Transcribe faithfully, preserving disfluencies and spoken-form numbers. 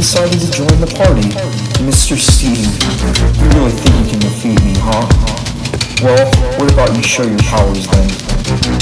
decided to join the party. Mister Steve, you really think you can defeat me, huh? Well, what about you show your powers then?